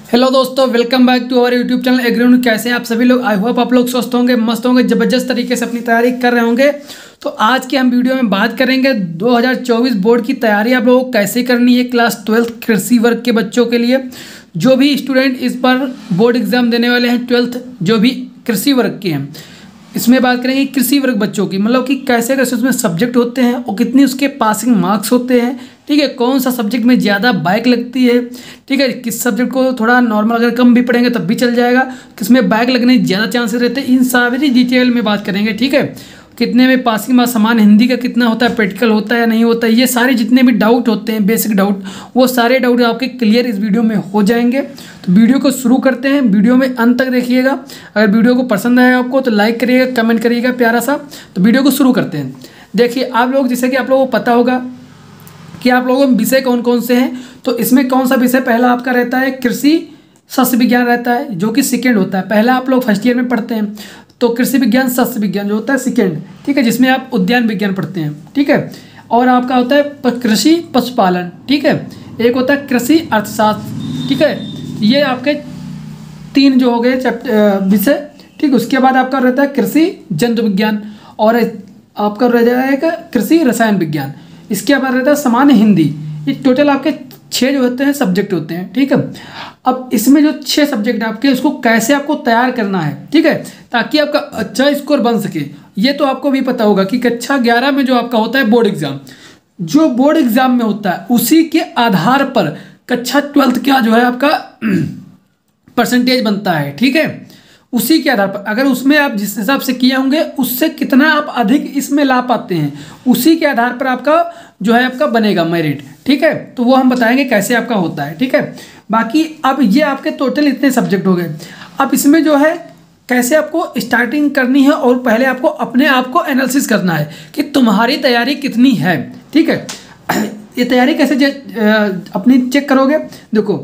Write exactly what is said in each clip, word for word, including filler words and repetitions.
Hello दोस्तों, welcome back to our YouTube channel एग्रीवन। कैसे हैं आप सभी लोग? आई होप आप लोग स्वस्थ होंगे, मस्त होंगे, जबरदस्त तरीके से अपनी तैयारी कर रहे होंगे। तो आज की हम वीडियो में बात करेंगे दो हज़ार चौबीस बोर्ड की तैयारी आप लोगों को कैसे करनी है क्लास ट्वेल्थ कृषि वर्ग के बच्चों के लिए। जो भी स्टूडेंट इस बार बोर्ड एग्जाम देने वाले हैं ट्वेल्थ, जो भी कृषि वर्ग के हैं, इसमें बात करेंगे कृषि वर्ग बच्चों की, मतलब कि कैसे कैसे उसमें सब्जेक्ट होते हैं और कितनी उसके पासिंग मार्क्स होते हैं। ठीक है, कौन सा सब्जेक्ट में ज़्यादा बैक लगती है। ठीक है, किस सब्जेक्ट को थोड़ा नॉर्मल अगर कम भी पढ़ेंगे तब भी चल जाएगा, किसमें बैक लगने ज़्यादा चांसेस रहते हैं, इन सारी डिटेल में बात करेंगे। ठीक है, कितने में पासिंग मार्क्स, समान हिंदी का कितना होता है, प्रैक्टिकल होता है या नहीं होता है, ये सारे जितने भी डाउट होते हैं, बेसिक डाउट, वो सारे डाउट आपके क्लियर इस वीडियो में हो जाएंगे। तो वीडियो को शुरू करते हैं, वीडियो में अंत तक देखिएगा। अगर वीडियो को पसंद आए आपको तो लाइक करिएगा, कमेंट करिएगा प्यारा सा। तो वीडियो को शुरू करते हैं। देखिए आप लोग, जैसे कि आप लोगों को पता होगा कि आप लोगों में विषय कौन कौन से हैं। तो इसमें कौन सा विषय पहला आपका रहता है, कृषि शस्य विज्ञान रहता है, जो कि सेकेंड होता है। पहला आप लोग फर्स्ट ईयर में पढ़ते हैं तो कृषि विज्ञान शस्य विज्ञान जो होता है सेकेंड। ठीक है, जिसमें आप उद्यान विज्ञान पढ़ते हैं। ठीक है, और आपका होता है कृषि पशुपालन। ठीक है, एक होता है कृषि अर्थशास्त्र। ठीक है, ये आपके तीन जो हो गए विषय। ठीक, उसके बाद आपका रहता है कृषि जंतु विज्ञान और आपका रह जाएगा कृषि रसायन विज्ञान। इसके बाद रहता है सामान्य हिंदी। ये टोटल आपके छः जो होते हैं सब्जेक्ट होते हैं। ठीक है, अब इसमें जो छः सब्जेक्ट आपके, उसको कैसे आपको तैयार करना है, ठीक है, ताकि आपका अच्छा स्कोर बन सके। ये तो आपको भी पता होगा कि कक्षा ग्यारह में जो आपका होता है बोर्ड एग्जाम, जो बोर्ड एग्जाम में होता है उसी के आधार पर कक्षा ट्वेल्थ का जो है आपका परसेंटेज बनता है। ठीक है, उसी के आधार पर अगर उसमें आप जिस हिसाब से किए होंगे उससे कितना आप अधिक इसमें ला पाते हैं, उसी के आधार पर आपका जो है आपका बनेगा मेरिट। ठीक है, तो वो हम बताएंगे कैसे आपका होता है। ठीक है, बाकी अब ये आपके टोटल इतने सब्जेक्ट हो गए। अब इसमें जो है कैसे आपको स्टार्टिंग करनी है, और पहले आपको अपने आप को एनालिसिस करना है कि तुम्हारी तैयारी कितनी है। ठीक है, ये तैयारी कैसे अपनी चेक करोगे? देखो,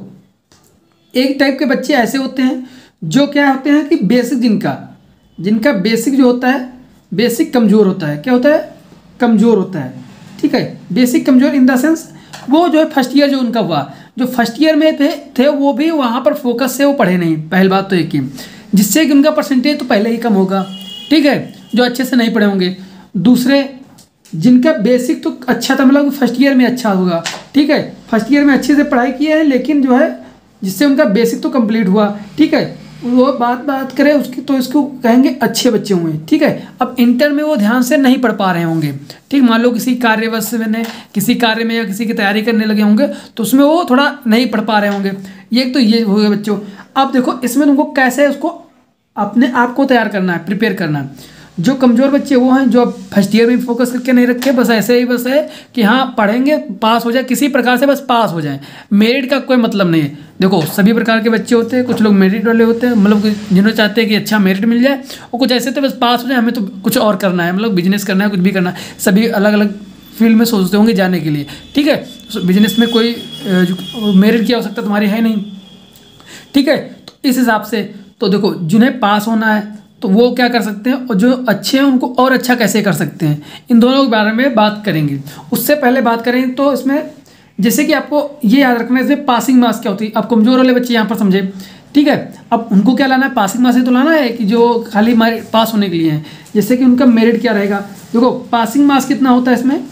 एक टाइप के बच्चे ऐसे होते हैं जो क्या होते हैं कि बेसिक जिनका जिनका बेसिक जो होता है, बेसिक कमज़ोर होता है। क्या होता है? कमज़ोर होता है। ठीक है, बेसिक कमज़ोर इन द सेंस वो जो है फर्स्ट ईयर जो उनका हुआ, जो फर्स्ट ईयर में थे थे वो भी वहाँ पर फोकस से वो पढ़े नहीं। पहली बात तो एक ही, जिससे कि उनका परसेंटेज तो पहले ही कम होगा। ठीक है, जो अच्छे से नहीं पढ़े होंगे। दूसरे जिनका बेसिक तो अच्छा था, मतलब फर्स्ट ईयर में अच्छा होगा। ठीक है, फर्स्ट ईयर में अच्छे से पढ़ाई किए हैं, लेकिन जो है जिससे उनका बेसिक तो कंप्लीट हुआ। ठीक है, वो बात बात करें उसकी तो इसको कहेंगे अच्छे बच्चे हुए। ठीक है, अब इंटर में वो ध्यान से नहीं पढ़ पा रहे होंगे। ठीक, मान लो किसी कार्यवश में, किसी कार्य में या किसी की तैयारी करने लगे होंगे तो उसमें वो थोड़ा नहीं पढ़ पा रहे होंगे। ये तो ये हो गया बच्चों। अब देखो इसमें तुमको कैसे उसको अपने आप को तैयार करना है, प्रिपेयर करना है। जो कमज़ोर बच्चे वो हैं जो फर्स्ट ईयर में फोकस करके नहीं रखे, बस ऐसे ही बस है कि हाँ पढ़ेंगे पास हो जाए, किसी प्रकार से बस पास हो जाए, मेरिट का कोई मतलब नहीं है। देखो सभी प्रकार के बच्चे होते हैं, कुछ लोग मेरिट वाले होते हैं, मतलब जिन्होंने चाहते हैं कि अच्छा मेरिट मिल जाए, और कुछ ऐसे तो बस पास हो जाए, हमें तो कुछ और करना है, मतलब बिजनेस करना है, कुछ भी करना है। सभी अलग अलग फील्ड में सोचते होंगे जाने के लिए। ठीक है, बिजनेस में कोई मेरिट की आवश्यकता तुम्हारी है नहीं। ठीक है, तो इस हिसाब से तो देखो जिन्हें पास होना है तो वो क्या कर सकते हैं, और जो अच्छे हैं उनको और अच्छा कैसे कर सकते हैं, इन दोनों के बारे में बात करेंगे। उससे पहले बात करें तो इसमें जैसे कि आपको ये याद रखना है इसमें पासिंग मार्क्स क्या होती है। अब कमज़ोर वाले बच्चे यहाँ पर समझे। ठीक है, अब उनको क्या लाना है, पासिंग मार्क्स तो लाना है कि जो खाली मेरिट पास होने के लिए हैं। जैसे कि उनका मेरिट क्या रहेगा, देखो पासिंग मार्क्स कितना होता है इसमें,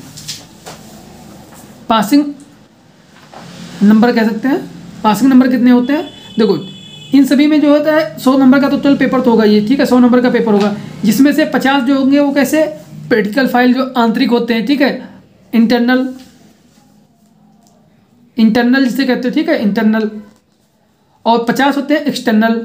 पासिंग नंबर कह सकते हैं। पासिंग नंबर कितने होते हैं? देखो इन सभी में जो होता है सौ नंबर का टोटल पेपर तो होगा ये। ठीक है, सौ नंबर का पेपर होगा, जिसमें से पचास जो होंगे वो कैसे, प्रैक्टिकल फाइल जो आंतरिक होते हैं। ठीक है, इंटरनल इंटरनल जिसे कहते हैं। ठीक है, इंटरनल, और पचास होते हैं एक्सटर्नल,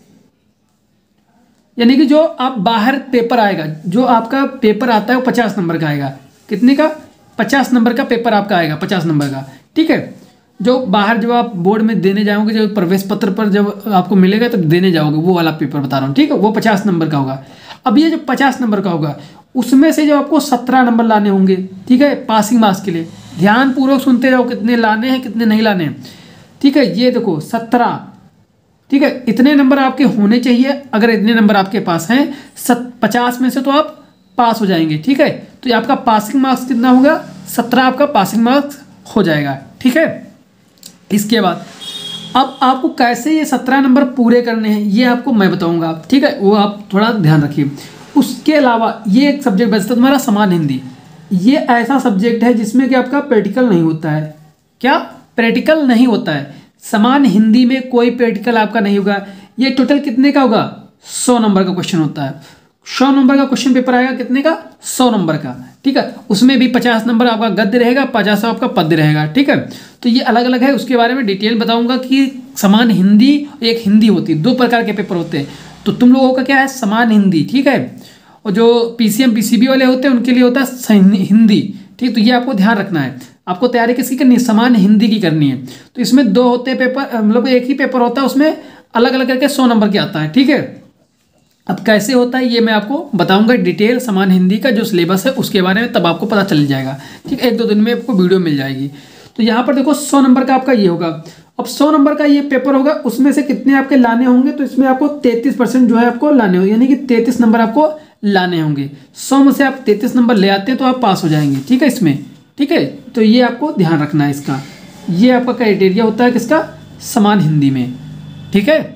यानी कि जो आप बाहर पेपर आएगा, जो आपका पेपर आता है वो पचास नंबर का आएगा। कितने का? पचास नंबर का पेपर आपका आएगा, पचास नंबर का। ठीक है, जो बाहर जब आप बोर्ड में देने जाओगे, जब प्रवेश पत्र पर जब आपको मिलेगा तब देने जाओगे, वो वाला पेपर बता रहा हूँ। ठीक है, वो पचास नंबर का होगा। अब ये जो पचास नंबर का होगा उसमें से जो आपको सत्रह नंबर लाने होंगे। ठीक है, पासिंग मार्क्स के लिए ध्यान पूर्वक सुनते जाओ, कितने लाने हैं कितने नहीं लाने हैं। ठीक है, ये देखो सत्रह। ठीक है, इतने नंबर आपके होने चाहिए। अगर इतने नंबर आपके पास हैं सत पचास में से तो आप पास हो जाएंगे। ठीक है, तो ये आपका पासिंग मार्क्स कितना होगा, सत्रह आपका पासिंग मार्क्स हो जाएगा। ठीक है, इसके बाद अब आपको कैसे ये सत्रह नंबर पूरे करने हैं ये आपको मैं बताऊंगा, ठीक है, वो आप थोड़ा ध्यान रखिए। उसके अलावा ये एक सब्जेक्ट बचता है तुम्हारा समान हिंदी। ये ऐसा सब्जेक्ट है जिसमें कि आपका प्रैक्टिकल नहीं होता है। क्या? प्रैक्टिकल नहीं होता है। समान हिंदी में कोई प्रैक्टिकल आपका नहीं होगा। ये टोटल कितने का होगा? सौ नंबर का क्वेश्चन होता है। सौ नंबर का क्वेश्चन पेपर आएगा, कितने का? सौ नंबर का, ठीक है। उसमें भी पचास नंबर आपका गद्य रहेगा, पचास आपका पद्य रहेगा, ठीक है। तो ये अलग अलग है, उसके बारे में डिटेल बताऊंगा कि समान हिंदी एक हिंदी होती है, दो प्रकार के पेपर होते हैं। तो तुम लोगों का क्या है? समान हिंदी, ठीक है। और जो पीसीएम पीसीबी वाले होते हैं उनके लिए होता है हिंदी, ठीक। तो ये आपको ध्यान रखना है। आपको तैयारी किसकी करनी है? समान हिंदी की करनी है। तो इसमें दो होते हैं पेपर, मतलब एक ही पेपर होता है, उसमें अलग अलग करके सौ नंबर के आता है, ठीक है। अब कैसे होता है ये मैं आपको बताऊंगा डिटेल। समान हिंदी का जो सिलेबस है उसके बारे में तब आपको पता चल जाएगा, ठीक है। एक दो दिन में आपको वीडियो मिल जाएगी। तो यहाँ पर देखो सौ नंबर का आपका ये होगा। अब सौ नंबर का ये पेपर होगा, उसमें से कितने आपके लाने होंगे? तो इसमें आपको तैंतीस परसेंट जो है आपको लाने होंगे, यानी कि तैंतीस नंबर आपको लाने होंगे। सौ में से आप तैंतीस नंबर ले आते हैं तो आप पास हो जाएंगे, ठीक है इसमें, ठीक है। तो ये आपको ध्यान रखना है इसका। ये आपका क्राइटेरिया होता है किसका? समान हिंदी में, ठीक है।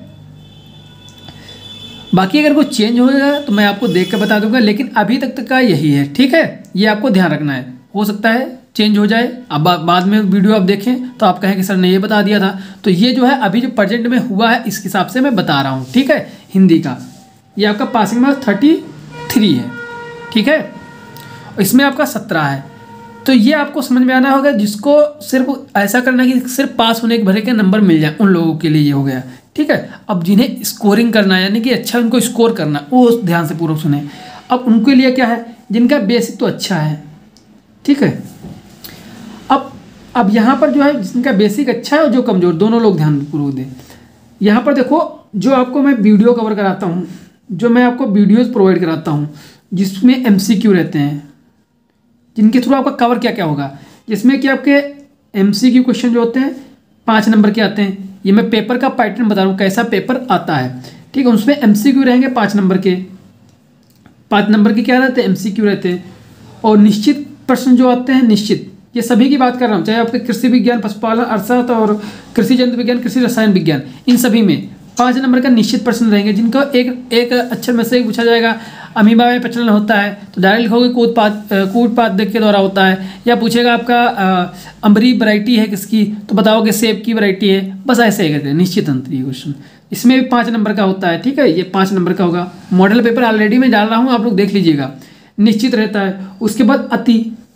बाकी अगर कुछ चेंज होगा तो मैं आपको देख कर बता दूंगा, लेकिन अभी तक तक का यही है, ठीक है। ये आपको ध्यान रखना है। हो सकता है चेंज हो जाए, अब बाद में वीडियो आप देखें तो आप कहें कि सर ने ये बता दिया था। तो ये जो है अभी जो प्रेजेंट में हुआ है इस हिसाब से मैं बता रहा हूँ, ठीक है। हिंदी का ये आपका पासिंग मार्क्स थर्टी थ्री है, ठीक है। इसमें आपका सत्रह है। तो ये आपको समझ में आना होगा। जिसको सिर्फ ऐसा करना है कि सिर्फ पास होने के भरे के नंबर मिल जाए, उन लोगों के लिए ये हो गया, ठीक है। अब जिन्हें स्कोरिंग करना है, यानी कि अच्छा उनको स्कोर करना, वो ध्यान से पूर्वक सुने। अब उनके लिए क्या है? जिनका बेसिक तो अच्छा है, ठीक है। अब अब यहाँ पर जो है जिनका बेसिक अच्छा है और जो कमज़ोर, दोनों लोग ध्यान पूर्वक दें। यहाँ पर देखो, जो आपको मैं वीडियो कवर कराता हूँ, जो मैं आपको वीडियोज़ प्रोवाइड कराता हूँ जिसमें एमसीक्यू रहते हैं, जिनके थ्रू आपका कवर क्या क्या होगा, जिसमें कि आपके एमसीक्यू क्वेश्चन जो होते हैं पाँच नंबर के आते हैं। ये मैं पेपर का पैटर्न बता रहा हूँ कैसा पेपर आता है, ठीक है। उसमें एमसीक्यू रहेंगे पाँच नंबर के, पाँच नंबर के क्या रहते हैं? एमसीक्यू रहते हैं। और निश्चित प्रश्न जो आते हैं, निश्चित, ये सभी की बात कर रहा हूँ, चाहे आपके कृषि विज्ञान, पशुपालन, अर्थशास्त्र और कृषि जंतु विज्ञान, कृषि रसायन विज्ञान, इन सभी में पाँच नंबर का निश्चित प्रश्न रहेंगे, जिनको एक एक अक्षर में से पूछा जाएगा। अमीबा में प्रचलन होता है तो डायरेक्ट लिखोगे कूटपाद कूटपाद के द्वारा होता है, या पूछेगा आपका अम्बरी वैरायटी है किसकी, तो बताओगे सेब की वैरायटी है। बस ऐसे ही कहते हैं निश्चित अंतरीय क्वेश्चन। इसमें भी पाँच नंबर का होता है, ठीक है। ये पाँच नंबर का होगा। मॉडल पेपर ऑलरेडी मैं डाल रहा हूँ, आप लोग देख लीजिएगा। निश्चित रहता है। उसके बाद अति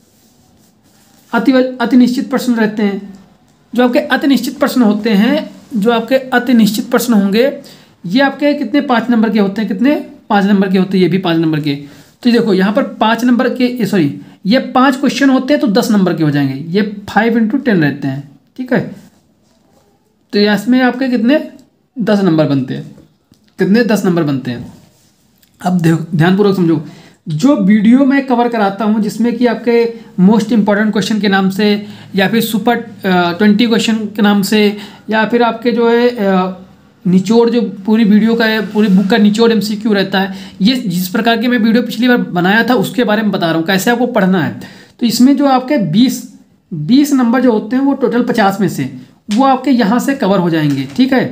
अति अति निश्चित प्रश्न रहते हैं। जो आपके अति निश्चित प्रश्न होते हैं, जो आपके अति निश्चित प्रश्न होंगे, ये आपके कितने? पाँच नंबर के होते हैं। कितने? पाँच नंबर के होते हैं। ये भी पाँच नंबर के। तो देखो यहाँ पर पाँच नंबर के, सॉरी, ये पाँच क्वेश्चन होते हैं तो दस नंबर के हो जाएंगे। ये फाइव इंटू टेन रहते हैं, ठीक है। तो इसमें आपके कितने? दस नंबर बनते हैं। कितने? दस नंबर बनते हैं। अब ध्यानपूर्वक समझो, जो वीडियो मैं कवर कराता हूँ जिसमें कि आपके मोस्ट इंपॉर्टेंट क्वेश्चन के नाम से, या फिर सुपर ट्वेंटी क्वेश्चन के नाम से, या फिर आपके जो है निचोड़, जो पूरी वीडियो का है, पूरी बुक का निचोड़ एमसीक्यू रहता है, ये जिस प्रकार की मैं वीडियो पिछली बार बनाया था उसके बारे में बता रहा हूँ कैसे आपको पढ़ना है। तो इसमें जो आपके बीस बीस नंबर जो होते हैं वो टोटल पचास में से वो आपके यहाँ से कवर हो जाएंगे, ठीक है।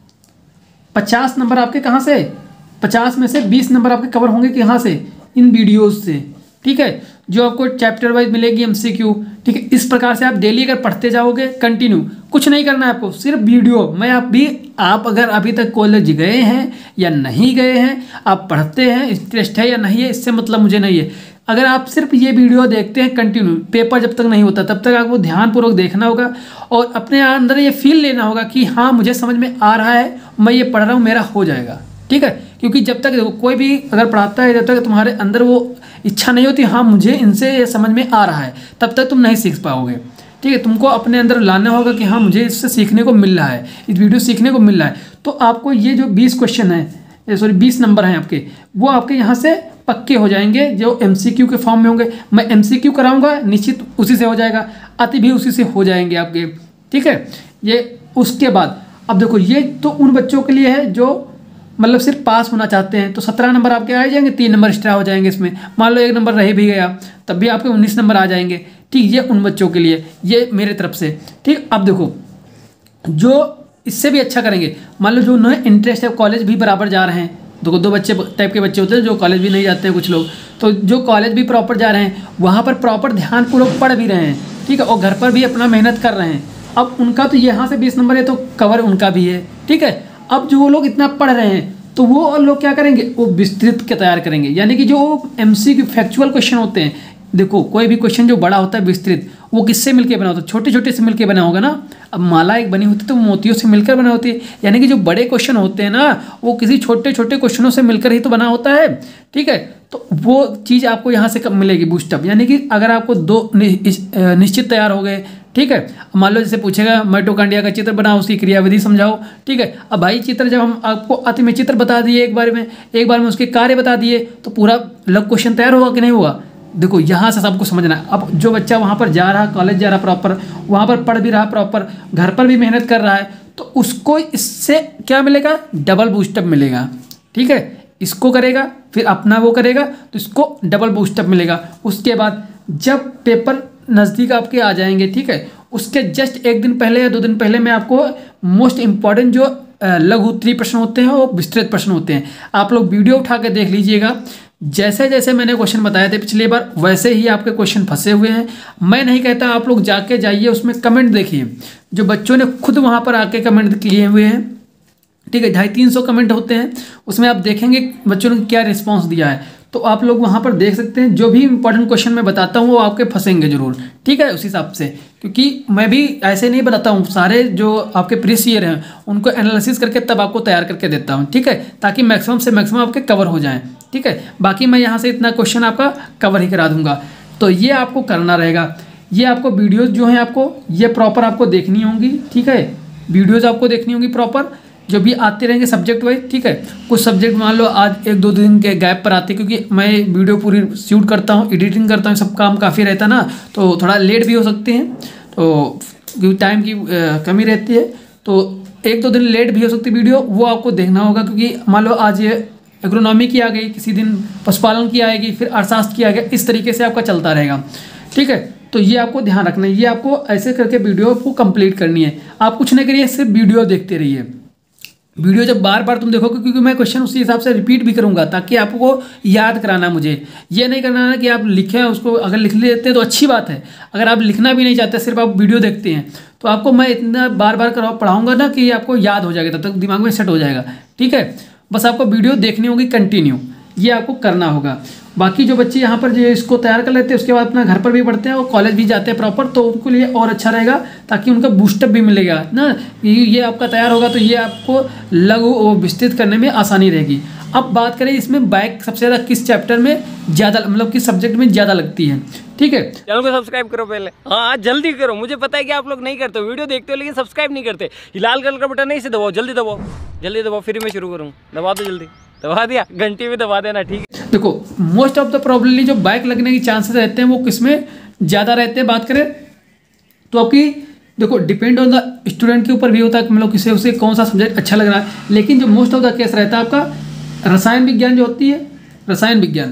पचास नंबर आपके कहाँ से? पचास में से बीस नंबर आपके कवर होंगे कि यहाँ से? इन वीडियोज़ से, ठीक है। जो आपको चैप्टर वाइज मिलेगी एमसीक्यू, ठीक है। इस प्रकार से आप डेली अगर पढ़ते जाओगे कंटिन्यू, कुछ नहीं करना है आपको, सिर्फ वीडियो। मैं आप भी आप अगर अभी तक कॉलेज गए हैं या नहीं गए हैं, आप पढ़ते हैं, इंटरेस्ट है या नहीं है, इससे मतलब मुझे नहीं है। अगर आप सिर्फ ये वीडियो देखते हैं कंटिन्यू, पेपर जब तक नहीं होता तब तक आपको ध्यानपूर्वक देखना होगा और अपने अंदर ये फील लेना होगा कि हाँ मुझे समझ में आ रहा है, मैं ये पढ़ रहा हूँ, मेरा हो जाएगा, ठीक है। क्योंकि जब तक कोई भी अगर पढ़ाता है, जब तक तुम्हारे अंदर वो इच्छा नहीं होती हाँ मुझे इनसे ये समझ में आ रहा है, तब तक तुम नहीं सीख पाओगे, ठीक है। तुमको अपने अंदर लाना होगा कि हाँ मुझे इससे सीखने को मिल रहा है, इस वीडियो सीखने को मिल रहा है। तो आपको ये जो बीस क्वेश्चन है, सॉरी बीस नंबर हैं आपके, वो आपके यहाँ से पक्के हो जाएंगे जो एमसीक्यू के फॉर्म में होंगे। मैं एमसीक्यू कराऊंगा, निश्चित उसी से हो जाएगा, अति भी उसी से हो जाएंगे आपके, ठीक है। ये उसके बाद अब देखो, ये तो उन बच्चों के लिए है जो मतलब सिर्फ पास होना चाहते हैं, तो सत्रह नंबर आपके आ जाएंगे, तीन नंबर एक्स्ट्रा हो जाएंगे इसमें। मान लो एक नंबर रह भी गया तब भी आपके उन्नीस नंबर आ जाएंगे, ठीक। ये उन बच्चों के लिए, ये मेरे तरफ से, ठीक। अब देखो, जो इससे भी अच्छा करेंगे। मान लो जो उन्हें इंटरेस्ट है, कॉलेज भी बराबर जा रहे हैं, दो दो बच्चे टाइप के बच्चे होते हैं जो कॉलेज भी नहीं जाते हैं कुछ लोग, तो जो कॉलेज भी प्रॉपर जा रहे हैं वहाँ पर प्रॉपर ध्यानपूर्वक पढ़ भी रहे हैं, ठीक है, और घर पर भी अपना मेहनत कर रहे हैं। अब उनका तो यहाँ से बीस नंबर है तो कवर उनका भी है, ठीक है। अब जो वो लोग इतना पढ़ रहे हैं तो वो लोग क्या करेंगे, वो विस्तृत के तैयार करेंगे, यानी कि जो एमसीक्यू फैक्चुअल क्वेश्चन होते हैं, देखो कोई भी क्वेश्चन जो बड़ा होता है विस्तृत, वो किससे मिलकर बना होता है, छोटे छोटे से मिलकर बना होगा ना। अब माला एक बनी होती है तो मोतियों से मिलकर बना होती है, यानी कि जो बड़े क्वेश्चन होते हैं ना वो किसी छोटे छोटे क्वेश्चनों से मिलकर ही तो बना होता है, ठीक है। तो वो चीज़ आपको यहाँ से कब मिलेगी, बूस्टअप, यानी कि अगर आपको दो निश्चित तैयार हो गए, ठीक है। मान लो जैसे पूछेगा माइटोकॉन्ड्रिया का चित्र बनाओ, उसकी क्रियाविधि समझाओ, ठीक है। अब भाई चित्र जब हम आपको अति में चित्र बता दिए एक बार में एक बार में उसके कार्य बता दिए तो पूरा लग क्वेश्चन तैयार होगा कि नहीं हुआ। देखो यहाँ से सबको समझना है। अब जो बच्चा वहाँ पर जा रहा, कॉलेज जा रहा प्रॉपर, वहाँ पर पढ़ भी रहा प्रॉपर, घर पर भी मेहनत कर रहा है, तो उसको इससे क्या मिलेगा, डबल बूस्टअप मिलेगा, ठीक है। इसको करेगा फिर अपना वो करेगा तो इसको डबल बूस्टअप मिलेगा। उसके बाद जब पेपर नज़दीक आपके आ जाएंगे, ठीक है, उसके जस्ट एक दिन पहले या दो दिन पहले मैं आपको मोस्ट इम्पॉर्टेंट जो लघु उत्तरीय प्रश्न होते हैं वो विस्तृत प्रश्न होते हैं, आप लोग वीडियो उठा के देख लीजिएगा। जैसे जैसे मैंने क्वेश्चन बताए थे पिछली बार वैसे ही आपके क्वेश्चन फंसे हुए हैं। मैं नहीं कहता, आप लोग जाके जाइए उसमें कमेंट देखिए, जो बच्चों ने खुद वहाँ पर आके कमेंट किए हुए हैं, ठीक है, ढाई तीन सौ कमेंट होते हैं, उसमें आप देखेंगे बच्चों ने क्या रिस्पांस दिया है, तो आप लोग वहाँ पर देख सकते हैं। जो भी इंपॉर्टेंट क्वेश्चन मैं बताता हूँ वो आपके फंसेंगे जरूर, ठीक है, उस हिसाब से, क्योंकि मैं भी ऐसे नहीं बताता हूँ, सारे जो आपके प्रीवियस ईयर हैं उनको एनालिसिस करके तब आपको तैयार करके देता हूँ, ठीक है, ताकि मैक्सिमम से मैक्सिमम आपके कवर हो जाएँ, ठीक है। बाकी मैं यहाँ से इतना क्वेश्चन आपका कवर ही करा दूंगा, तो ये आपको करना रहेगा। ये आपको वीडियोज़ जो हैं आपको ये प्रॉपर आपको देखनी होंगी, ठीक है, वीडियोज़ आपको देखनी होंगी प्रॉपर, जो भी आते रहेंगे सब्जेक्ट वाइज, ठीक है। कुछ सब्जेक्ट मान लो आज एक दो दिन के गैप पर आते, क्योंकि मैं वीडियो पूरी शूट करता हूँ, एडिटिंग करता हूँ, सब काम काफ़ी रहता है ना, तो थोड़ा लेट भी हो सकते हैं, तो क्योंकि टाइम की आ, कमी रहती है, तो एक दो दिन लेट भी हो सकती है वीडियो, वो आपको देखना होगा। क्योंकि मान लो आज ये एग्रोनॉमी की आ गई, किसी दिन पशुपालन की आएगी, फिर अर्थशास्त्र की आ गया, इस तरीके से आपका चलता रहेगा, ठीक है। तो ये आपको ध्यान रखना है, ये आपको ऐसे करके वीडियो को कंप्लीट करनी है। आप कुछ नहीं करिए, सिर्फ वीडियो देखते रहिए। वीडियो जब बार बार तुम देखोगे, क्योंकि मैं क्वेश्चन उसी हिसाब से रिपीट भी करूंगा ताकि आपको याद कराना, मुझे ये नहीं करना है कि आप लिखें उसको, अगर लिख लेते हैं तो अच्छी बात है, अगर आप लिखना भी नहीं चाहते सिर्फ आप वीडियो देखते हैं तो आपको मैं इतना बार बार करा पढ़ाऊँगा ना कि आपको याद हो जाएगा, तब तक दिमाग में सेट हो जाएगा, ठीक है। बस आपको वीडियो देखनी होगी कंटिन्यू, ये आपको करना होगा। बाकी जो बच्चे यहाँ पर जो इसको तैयार कर लेते हैं उसके बाद अपना घर पर भी पढ़ते हैं और कॉलेज भी जाते हैं प्रॉपर, तो उनको लिए और अच्छा रहेगा, ताकि उनका बूस्टअप भी मिलेगा ना। ये आपका तैयार होगा तो ये आपको लघु और विस्तृत करने में आसानी रहेगी। अब बात करें इसमें बैक सबसे ज़्यादा किस चैप्टर में ज़्यादा, मतलब किस सब्जेक्ट में ज़्यादा लगती है, ठीक है। चैनल को सब्सक्राइब करो पहले, हाँ जल्दी करो, मुझे पता है कि आप लोग नहीं करते, वीडियो देखते हो लेकिन सब्सक्राइब नहीं करते। लाल कलर का बटन नहीं से दबाओ, जल्दी दबाओ, जल्दी दबाओ, फिर मैं शुरू करूँ, दबा दो जल्दी, दबा दिया, घंटी में दबा देना, ठीक है। देखो मोस्ट ऑफ द प्रॉब्लली जो बैक लगने की चांसेस रहते हैं वो किसमें ज़्यादा रहते हैं, बात करें तो आपकी देखो डिपेंड ऑन द स्टूडेंट के ऊपर भी होता है, मतलब किसी उसे कौन सा सब्जेक्ट अच्छा लग रहा है, लेकिन जो मोस्ट ऑफ द केस रहता है आपका रसायन विज्ञान जो होती है, रसायन विज्ञान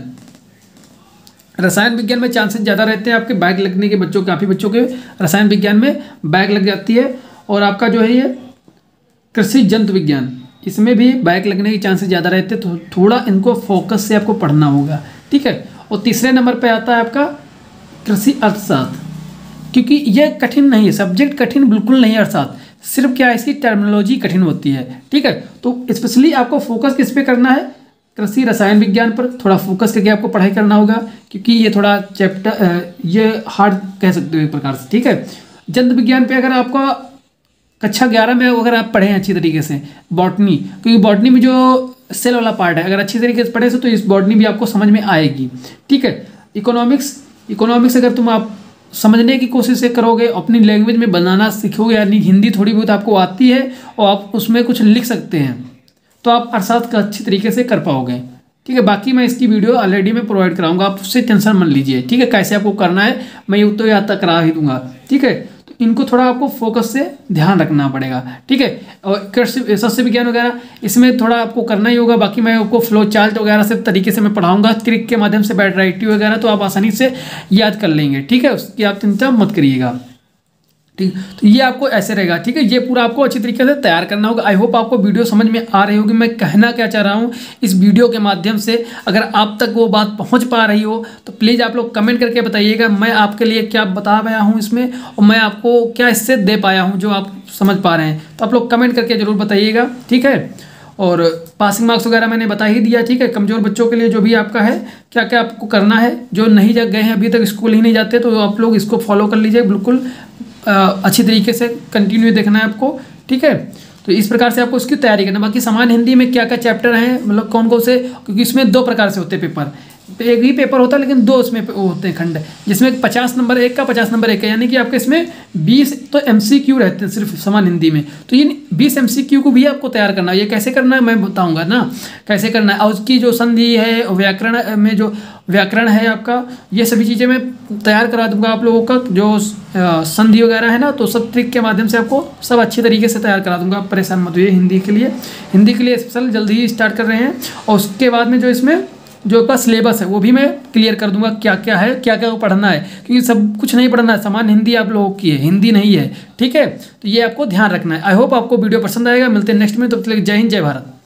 रसायन विज्ञान में चांसेस ज़्यादा रहते हैं आपके बैक लगने के, बच्चों काफ़ी बच्चों के रसायन विज्ञान में बैक लग जाती है। और आपका जो है ये कृषि जंतु विज्ञान, इसमें भी बैक लगने के चांसेस ज़्यादा रहते हैं, तो थोड़ा इनको फोकस से आपको पढ़ना होगा, ठीक है। और तीसरे नंबर पे आता है आपका कृषि अर्थशास्त्र, क्योंकि ये कठिन नहीं है, सब्जेक्ट कठिन बिल्कुल नहीं है अर्थशास्त्र, सिर्फ क्या इसकी टर्मिनोलॉजी कठिन होती है, ठीक है। तो स्पेशली आपको फोकस किस पे करना है, कृषि रसायन विज्ञान पर थोड़ा फोकस करके आपको पढ़ाई करना होगा, क्योंकि ये थोड़ा चैप्टर ये हार्ड कह सकते हो एक प्रकार से, ठीक है। जंतु विज्ञान पे अगर आपका कक्षा ग्यारह में अगर आप पढ़ें अच्छी तरीके से बॉटनी, क्योंकि बॉटनी में जो सेल वाला पार्ट है अगर अच्छी तरीके से पढ़े तो इस बॉटनी भी आपको समझ में आएगी, ठीक है। इकोनॉमिक्स इकोनॉमिक्स अगर तुम आप समझने की कोशिश से करोगे, अपनी लैंग्वेज में बनाना सीखोगे, यानी हिंदी थोड़ी बहुत आपको आती है और आप उसमें कुछ लिख सकते हैं, तो आप अर्थशास्त्र का अच्छी तरीके से कर पाओगे, ठीक है। बाकी मैं इसकी वीडियो ऑलरेडी मैं प्रोवाइड कराऊंगा, आप उससे टेंशन मत लीजिए, ठीक है। कैसे आपको करना है मैं ये तो याद तक करा ही दूंगा, ठीक है। तो इनको थोड़ा आपको फोकस से ध्यान रखना पड़ेगा, ठीक है। और कृषि सस्य विज्ञान वगैरह इसमें थोड़ा आपको करना ही होगा, बाकी मैं आपको फ्लो चार्ट वगैरह से तरीके से मैं पढ़ाऊंगा ट्रिक के माध्यम से, बैटराइटिव वगैरह, तो आप आसानी से याद कर लेंगे, ठीक है, उसकी आप चिंता मत करिएगा, ठीक। तो ये आपको ऐसे रहेगा, ठीक है। ये पूरा आपको अच्छी तरीके से तैयार करना होगा। आई होप आपको वीडियो समझ में आ रही होगी मैं कहना क्या चाह रहा हूँ इस वीडियो के माध्यम से। अगर आप तक वो बात पहुँच पा रही हो तो प्लीज़ आप लोग कमेंट करके बताइएगा मैं आपके लिए क्या बता पाया हूँ इसमें, और मैं आपको क्या इससे दे पाया हूँ जो आप समझ पा रहे हैं। तो आप लोग कमेंट करके ज़रूर बताइएगा, ठीक है। और पासिंग मार्क्स वगैरह मैंने बता ही दिया, ठीक है। कमज़ोर बच्चों के लिए जो भी आपका है क्या क्या आपको करना है, जो नहीं जा गए हैं अभी तक स्कूल ही नहीं जाते तो आप लोग इसको फॉलो कर लीजिए बिल्कुल अच्छी तरीके से, कंटिन्यू देखना है आपको, ठीक है। तो इस प्रकार से आपको इसकी तैयारी करना। बाकी सामान्य हिंदी में क्या क्या चैप्टर हैं, मतलब कौन कौन से, क्योंकि इसमें दो प्रकार से होते हैं पेपर, एक ही पेपर होता है लेकिन दो इसमें होते हैं खंड, जिसमें पचास नंबर एक का पचास नंबर एक का, यानी कि आपके इसमें बीस तो एमसीक्यू रहते हैं सिर्फ सामान्य हिंदी में। तो ये बीस एमसीक्यू को भी आपको तैयार करना है। ये कैसे करना है मैं बताऊंगा ना, कैसे करना है। और उसकी जो संधि है, व्याकरण में जो व्याकरण है आपका, ये सभी चीज़ें मैं तैयार करा दूंगा आप लोगों का। जो संधि वगैरह है ना, तो सब ट्रिक के माध्यम से आपको सब अच्छी तरीके से तैयार करा दूंगा, आप परेशान मत होइए। हिंदी के लिए हिंदी के लिए स्पेशल जल्दी ही स्टार्ट कर रहे हैं। और उसके बाद में जो इसमें जो आपका सिलेबस है वो भी मैं क्लियर कर दूंगा, क्या क्या है, क्या क्या पढ़ना है, क्योंकि सब कुछ नहीं पढ़ना है। सामान्य हिंदी आप लोगों की है, हिंदी नहीं है, ठीक है। तो ये आपको ध्यान रखना है। आई होप आपको वीडियो पसंद आएगा। मिलते हैं नेक्स्ट में, तो तब तक जय हिंद, जय भारत।